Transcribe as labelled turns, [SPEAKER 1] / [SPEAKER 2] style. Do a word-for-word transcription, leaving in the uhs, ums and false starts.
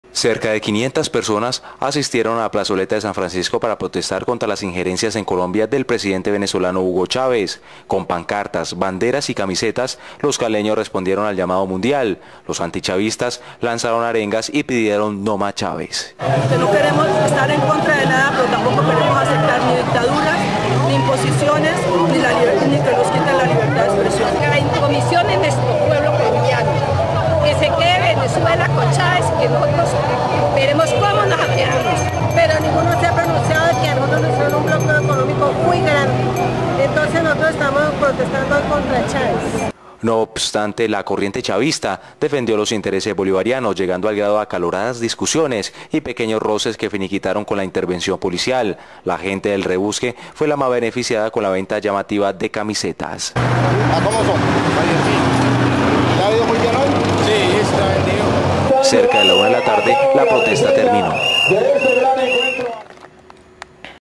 [SPEAKER 1] Cerca de quinientas personas asistieron a la plazoleta de San Francisco para protestar contra las injerencias en Colombia del presidente venezolano Hugo Chávez. Con pancartas, banderas y camisetas, los caleños respondieron al llamado mundial. Los antichavistas lanzaron arengas y pidieron no más Chávez.
[SPEAKER 2] No queremos estar en contra de nada, pero tampoco queremos aceptar ni dictaduras, ni imposiciones, ni, la ni que nos quiten la libertad de expresión.
[SPEAKER 3] Que la intromisión en nuestro pueblo colombiano, que se quede Venezuela con Chávez, que nosotros veremos cómo nos apoyamos.
[SPEAKER 4] Pero ninguno se ha pronunciado que a nosotros nos hicieron un bloqueo económico muy grande. Entonces nosotros estamos protestando contra Chávez.
[SPEAKER 1] No obstante, la corriente chavista defendió los intereses bolivarianos, llegando al grado de acaloradas discusiones y pequeños roces que finiquitaron con la intervención policial. La gente del rebusque fue la más beneficiada con la venta llamativa de camisetas.
[SPEAKER 5] ¿Cómo son? ¿Ya ha ido muy bien hoy?
[SPEAKER 1] Sí, está vendido. Cerca de la una de la tarde, la protesta terminó.